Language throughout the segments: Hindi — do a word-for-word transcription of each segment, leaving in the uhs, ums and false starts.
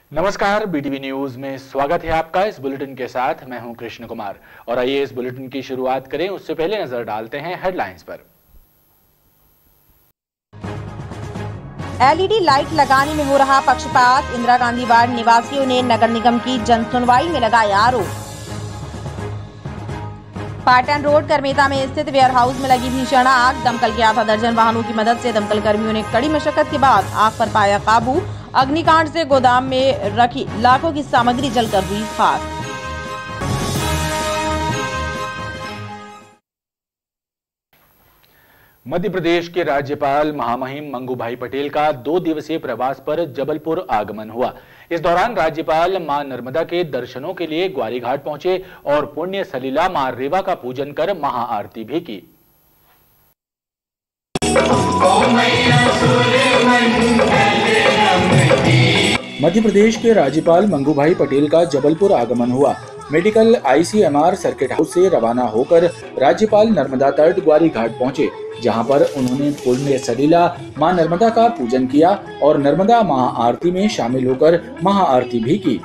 नमस्कार, बीटीवी न्यूज में स्वागत है आपका। इस बुलेटिन के साथ मैं हूं कृष्ण कुमार और आइए इस बुलेटिन की शुरुआत करें। उससे पहले नजर डालते हैं हेडलाइंस पर। एलईडी लाइट लगाने में हो रहा पक्षपात, इंदिरा गांधी वार्ड निवासियों ने नगर निगम की जनसुनवाई में लगाया आरोप। पाटन रोड करमेता में स्थित वेयर हाउस में लगी भीषण आग, दमकल के आधा दर्जन वाहनों की मदद से दमकल कर्मियों ने कड़ी मशक्कत के बाद आग पर पाया काबू। अग्निकांड से गोदाम में रखी लाखों की सामग्री जलकर हुई खाक। मध्य प्रदेश के राज्यपाल महामहिम मंगूभाई पटेल का दो दिवसीय प्रवास पर जबलपुर आगमन हुआ। इस दौरान राज्यपाल मां नर्मदा के दर्शनों के लिए ग्वारी घाट पहुंचे और पुण्य सलीला मां रेवा का पूजन कर महाआरती भी की। मध्य प्रदेश के राज्यपाल मंगूभाई पटेल का जबलपुर आगमन हुआ। मेडिकल आईसीएमआर सर्किट हाउस से रवाना होकर राज्यपाल नर्मदा तट ग्वारी घाट पहुंचे, जहां पर उन्होंने पुण्य सलीला मां नर्मदा का पूजन किया और नर्मदा महाआरती में शामिल होकर महाआरती भी की।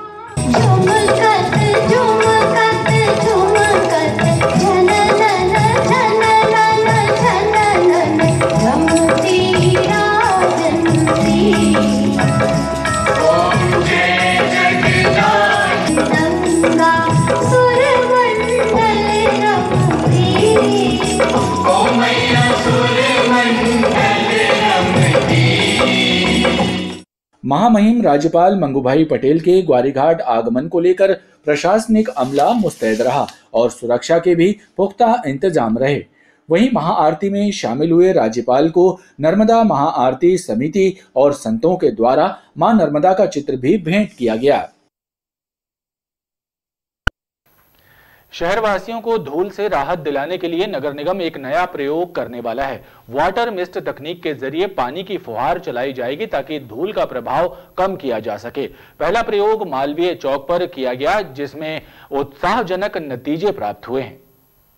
महामहिम राज्यपाल मंगूभाई पटेल के ग्वारीघाट आगमन को लेकर प्रशासनिक अमला मुस्तैद रहा और सुरक्षा के भी पुख्ता इंतजाम रहे। वहीं महाआरती में शामिल हुए राज्यपाल को नर्मदा महाआरती समिति और संतों के द्वारा मां नर्मदा का चित्र भी भेंट किया गया। शहरवासियों को धूल से राहत दिलाने के लिए नगर निगम एक नया प्रयोग करने वाला है। वाटर मिस्ट तकनीक के जरिए पानी की फुहार चलाई जाएगी ताकि धूल का प्रभाव कम किया जा सके। पहला प्रयोग मालवीय चौक पर किया गया, जिसमें उत्साहजनक नतीजे प्राप्त हुए हैं।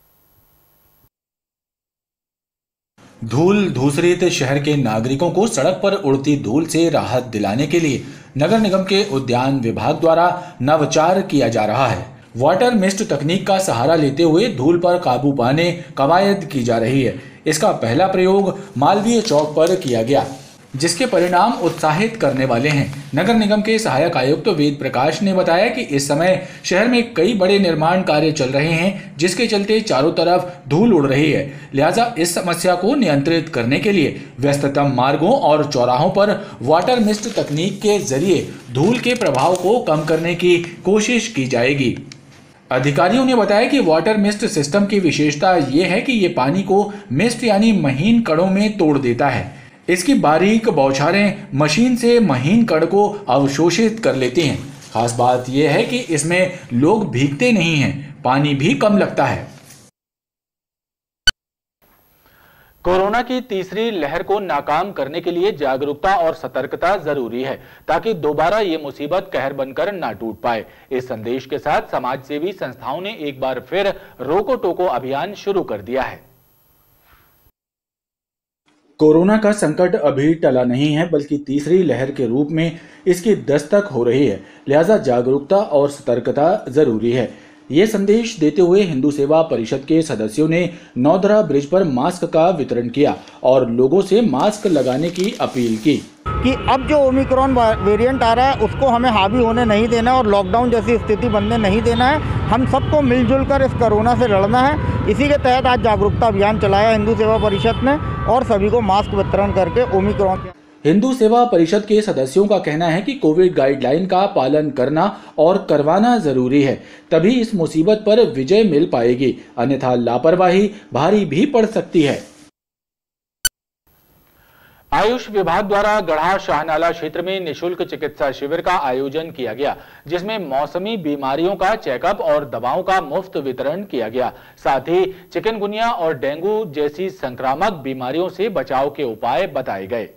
धूल धूसरित शहर के नागरिकों को सड़क पर उड़ती धूल से राहत दिलाने के लिए नगर निगम के उद्यान विभाग द्वारा नवाचार किया जा रहा है। वाटर मिस्ट तकनीक का सहारा लेते हुए धूल पर काबू पाने कवायद की जा रही है। इसका पहला प्रयोग मालवीय चौक पर किया गया, जिसके परिणाम उत्साहित करने वाले हैं। नगर निगम के सहायक आयुक्त वेद प्रकाश ने बताया कि इस समय शहर में कई बड़े निर्माण कार्य चल रहे हैं, जिसके चलते चारों तरफ धूल उड़ रही है। लिहाजा इस समस्या को नियंत्रित करने के लिए व्यस्ततम मार्गों और चौराहों पर वाटर मिस्ट तकनीक के जरिए धूल के प्रभाव को कम करने की कोशिश की जाएगी। अधिकारियों ने बताया कि वाटर मिस्ट सिस्टम की विशेषता यह है कि ये पानी को मिस्ट यानी महीन कणों में तोड़ देता है। इसकी बारीक बौछारें मशीन से महीन कण को अवशोषित कर लेती हैं। खास बात यह है कि इसमें लोग भीगते नहीं हैं, पानी भी कम लगता है। कोरोना की तीसरी लहर को नाकाम करने के लिए जागरूकता और सतर्कता जरूरी है, ताकि दोबारा ये मुसीबत कहर बनकर ना टूट पाए। इस संदेश के साथ समाजसेवी संस्थाओं ने एक बार फिर रोको टोको अभियान शुरू कर दिया है। कोरोना का संकट अभी टला नहीं है, बल्कि तीसरी लहर के रूप में इसकी दस्तक हो रही है। लिहाजा जागरूकता और सतर्कता जरूरी है। ये संदेश देते हुए हिंदू सेवा परिषद के सदस्यों ने नौधरा ब्रिज पर मास्क का वितरण किया और लोगों से मास्क लगाने की अपील की कि अब जो ओमिक्रॉन वेरिएंट आ रहा है उसको हमें हावी होने नहीं देना और लॉकडाउन जैसी स्थिति बनने नहीं देना है। हम सबको मिलजुल कर इस कोरोना से लड़ना है। इसी के तहत आज जागरूकता अभियान चलाया हिंदू सेवा परिषद ने और सभी को मास्क वितरण करके ओमिक्रॉन। हिंदू सेवा परिषद के सदस्यों का कहना है कि कोविड गाइडलाइन का पालन करना और करवाना जरूरी है, तभी इस मुसीबत पर विजय मिल पाएगी, अन्यथा लापरवाही भारी भी पड़ सकती है। आयुष विभाग द्वारा गढ़ा शाहनाला क्षेत्र में निशुल्क चिकित्सा शिविर का आयोजन किया गया, जिसमें मौसमी बीमारियों का चेकअप और दवाओं का मुफ्त वितरण किया गया। साथ ही चिकनगुनिया और डेंगू जैसी संक्रामक बीमारियों से बचाव के उपाय बताए गए।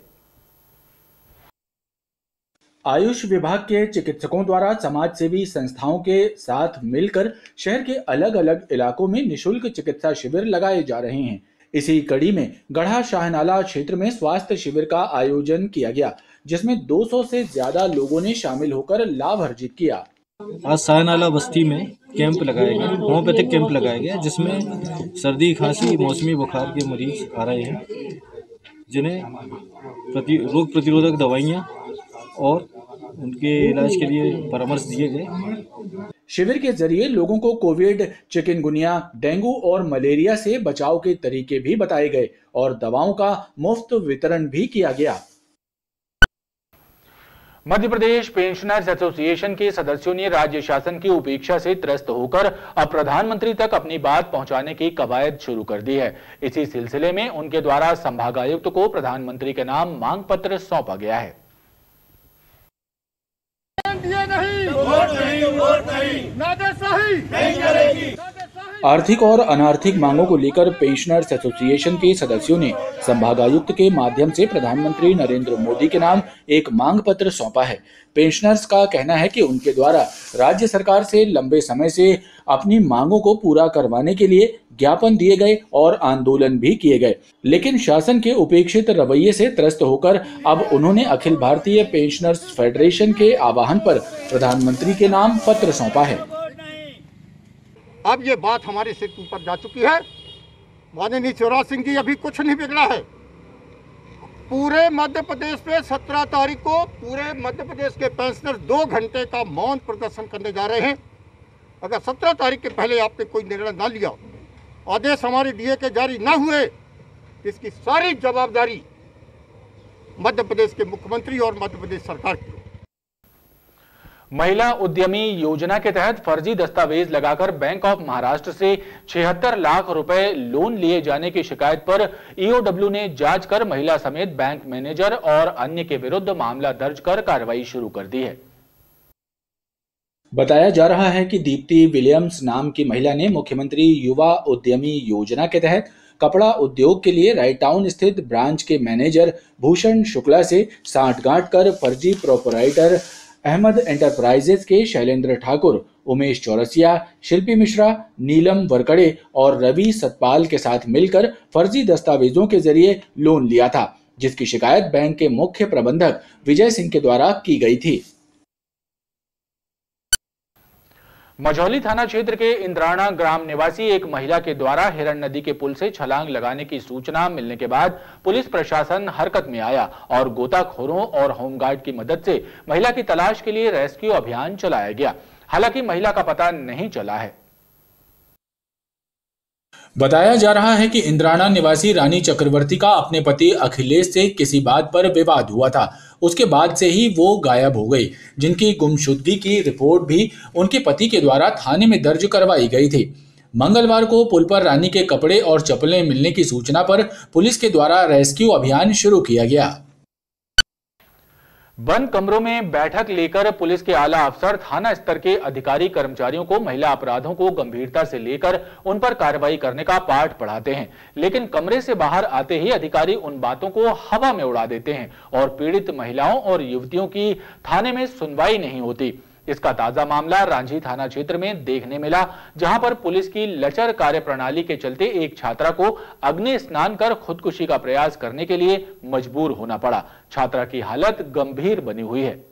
आयुष विभाग के चिकित्सकों द्वारा समाज सेवी संस्थाओं के साथ मिलकर शहर के अलग अलग इलाकों में निशुल्क चिकित्सा शिविर लगाए जा रहे हैं। इसी कड़ी में गढ़ा शाहनाला क्षेत्र में स्वास्थ्य शिविर का आयोजन किया गया, जिसमें दो सौ से ज्यादा लोगों ने शामिल होकर लाभ अर्जित किया। आज सायनाला बस्ती में कैंप लगाया गया, होम्योपैथिक कैंप लगाया गया, जिसमें सर्दी खांसी मौसमी बुखार के मरीज आ रहे हैं, जिन्हें प्रति रोग प्रतिरोधक दवाइयाँ और उनके इलाज के लिए परामर्श दिए गए। शिविर के जरिए लोगों को कोविड, चिकनगुनिया, डेंगू और मलेरिया से बचाव के तरीके भी बताए गए और दवाओं का मुफ्त वितरण भी किया गया। मध्य प्रदेश पेंशनर्स एसोसिएशन के सदस्यों ने राज्य शासन की उपेक्षा से त्रस्त होकर अब प्रधानमंत्री तक अपनी बात पहुंचाने की कवायद शुरू कर दी है। इसी सिलसिले में उनके द्वारा संभागायुक्त को प्रधानमंत्री के नाम मांग पत्र सौंपा गया है। नहीं, वोट नहीं, वोट नहीं, नादेशाही नहीं चलेगी। आर्थिक और अनार्थिक मांगों को लेकर पेंशनर्स एसोसिएशन के सदस्यों ने संभागायुक्त के माध्यम से प्रधानमंत्री नरेंद्र मोदी के नाम एक मांग पत्र सौंपा है। पेंशनर्स का कहना है कि उनके द्वारा राज्य सरकार से लंबे समय से अपनी मांगों को पूरा करवाने के लिए ज्ञापन दिए गए और आंदोलन भी किए गए, लेकिन शासन के उपेक्षित रवैये से त्रस्त होकर अब उन्होंने अखिल भारतीय पेंशनर्स फेडरेशन के आह्वान पर प्रधानमंत्री के नाम पत्र सौंपा है। अब ये बात हमारे सिर के ऊपर जा चुकी है। माननीय शिवराज सिंह जी, अभी कुछ नहीं बिगड़ा है। पूरे मध्य प्रदेश में सत्रह तारीख को पूरे मध्य प्रदेश के पेंशनर दो घंटे का मौन प्रदर्शन करने जा रहे हैं। अगर सत्रह तारीख के पहले आपने कोई निर्णय ना लिया, आदेश हमारे डीए के जारी ना हुए, इसकी सारी जवाबदारी मध्य प्रदेश के मुख्यमंत्री और मध्य प्रदेश सरकार की। महिला उद्यमी योजना के तहत फर्जी दस्तावेज लगाकर बैंक ऑफ महाराष्ट्र से छिहत्तर लाख रुपए लोन लिए जाने की शिकायत पर ईओडब्ल्यू ने जांच कर महिला समेत बैंक मैनेजर और अन्य के विरुद्ध मामला दर्ज कर कार्रवाई शुरू कर दी है। बताया जा रहा है कि दीप्ति विलियम्स नाम की महिला ने मुख्यमंत्री युवा उद्यमी योजना के तहत कपड़ा उद्योग के लिए राइट टाउन स्थित ब्रांच के मैनेजर भूषण शुक्ला से सांठगांठ कर फर्जी प्रोपराइटर अहमद एंटरप्राइजेज के शैलेंद्र ठाकुर, उमेश चौरसिया, शिल्पी मिश्रा, नीलम वरकड़े और रवि सतपाल के साथ मिलकर फर्जी दस्तावेजों के जरिए लोन लिया था, जिसकी शिकायत बैंक के मुख्य प्रबंधक विजय सिंह के द्वारा की गई थी। मझौली थाना क्षेत्र के इंद्राणा ग्राम निवासी एक महिला के द्वारा हिरण नदी के पुल से छलांग लगाने की सूचना मिलने के बाद पुलिस प्रशासन हरकत में आया और गोताखोरों और होमगार्ड की मदद से महिला की तलाश के लिए रेस्क्यू अभियान चलाया गया। हालांकि महिला का पता नहीं चला है। बताया जा रहा है कि इंद्राणा निवासी रानी चक्रवर्ती का अपने पति अखिलेश से किसी बात पर विवाद हुआ था। उसके बाद से ही वो गायब हो गई, जिनकी गुमशुदगी की रिपोर्ट भी उनके पति के द्वारा थाने में दर्ज करवाई गई थी। मंगलवार को पुल पर रानी के कपड़े और चप्पलें मिलने की सूचना पर पुलिस के द्वारा रेस्क्यू अभियान शुरू किया गया। बंद कमरों में बैठक लेकर पुलिस के आला अफसर थाना स्तर के अधिकारी कर्मचारियों को महिला अपराधों को गंभीरता से लेकर उन पर कार्रवाई करने का पाठ पढ़ाते हैं, लेकिन कमरे से बाहर आते ही अधिकारी उन बातों को हवा में उड़ा देते हैं और पीड़ित महिलाओं और युवतियों की थाने में सुनवाई नहीं होती। इसका ताजा मामला रांझी थाना क्षेत्र में देखने मिला, जहां पर पुलिस की लचर कार्यप्रणाली के चलते एक छात्रा को अग्नि स्नान कर खुदकुशी का प्रयास करने के लिए मजबूर होना पड़ा। छात्रा की हालत गंभीर बनी हुई है।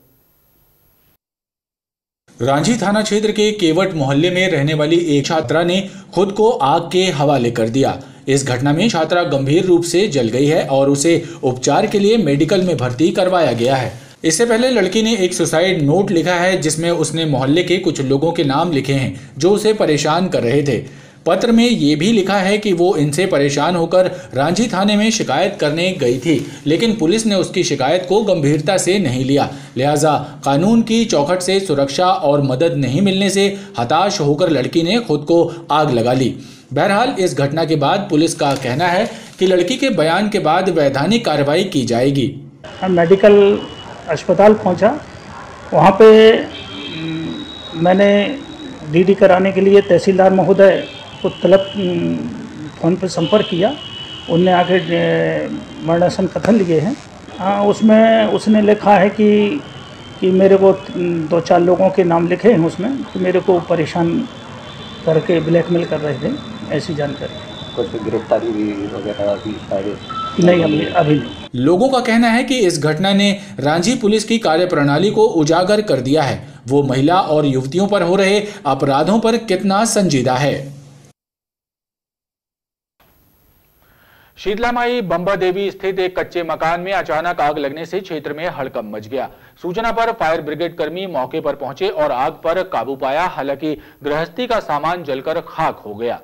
रांझी थाना क्षेत्र के केवट मोहल्ले में रहने वाली एक छात्रा ने खुद को आग के हवाले कर दिया। इस घटना में छात्रा गंभीर रूप से जल गई है और उसे उपचार के लिए मेडिकल में भर्ती करवाया गया है। इससे पहले लड़की ने एक सुसाइड नोट लिखा है, जिसमें उसने मोहल्ले के कुछ लोगों के नाम लिखे हैं जो उसे परेशान कर रहे थे। पत्र में ये भी लिखा है कि वो इनसे परेशान होकर रांझी थाने में शिकायत करने गई थी, लेकिन पुलिस ने उसकी शिकायत को गंभीरता से नहीं लिया। लिहाजा कानून की चौखट से सुरक्षा और मदद नहीं मिलने से हताश होकर लड़की ने खुद को आग लगा ली। बहरहाल इस घटना के बाद पुलिस का कहना है कि लड़की के बयान के बाद वैधानिक कार्रवाई की जाएगी। मेडिकल अस्पताल पहुंचा, वहाँ पे मैंने डीडी कराने के लिए तहसीलदार महोदय को तलब फ़ोन पर संपर्क किया। उनने आके मरणासन कथन लिए हैं। हाँ, उसमें उसने लिखा है कि कि मेरे को दो चार लोगों के नाम लिखे हैं उसमें, कि मेरे को परेशान करके ब्लैकमेल कर रहे थे, ऐसी जानकारी। कुछ गिरफ्तारी वगैरह अभी शायद नहीं, अभी अभी नहीं। लोगों का कहना है कि इस घटना ने रांची पुलिस की कार्यप्रणाली को उजागर कर दिया है। वो महिला और युवतियों पर हो रहे अपराधों पर कितना संजीदा है। शीतलामाई बंबा देवी स्थित एक कच्चे मकान में अचानक आग लगने से क्षेत्र में हड़कंप मच गया। सूचना पर फायर ब्रिगेड कर्मी मौके पर पहुंचे और आग पर काबू पाया। हालांकि गृहस्थी का सामान जलकर खाक हो गया।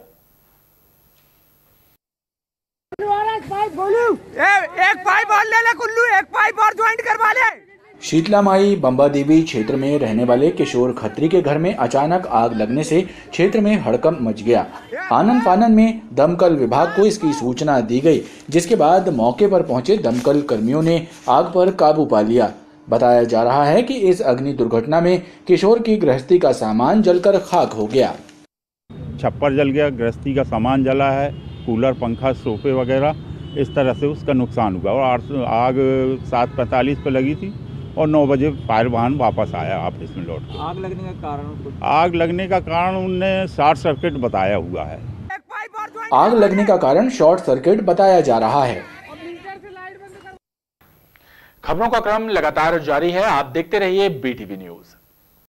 एक पाइप और ले ले कुल्लू, एक पाइप और ज्वाइंट करवा ले। शीतलामाई बंबा देवी क्षेत्र में रहने वाले किशोर खत्री के घर में अचानक आग लगने से क्षेत्र में हड़कंप मच गया। आनन फानन में दमकल विभाग को इसकी सूचना दी गई, जिसके बाद मौके पर पहुंचे दमकल कर्मियों ने आग पर काबू पा लिया। बताया जा रहा है कि इस अग्नि दुर्घटना में किशोर की गृहस्थी का सामान जलकर खाक हो गया। छप्पर जल गया, गृहस्थी का सामान जला है, कूलर, पंखा, सोफे वगैरह, इस तरह से उसका नुकसान हुआ। और आग सात पैंतालीस पे लगी थी और नौ बजे फायर वाहन वापस आया ऑफिस में लौट के। आग लगने का कारण आग लगने का कारण उनने शॉर्ट सर्किट बताया हुआ है। आग लगने का कारण शॉर्ट सर्किट बताया जा रहा है। खबरों का क्रम लगातार जारी है। आप देखते रहिए बीटीवी न्यूज।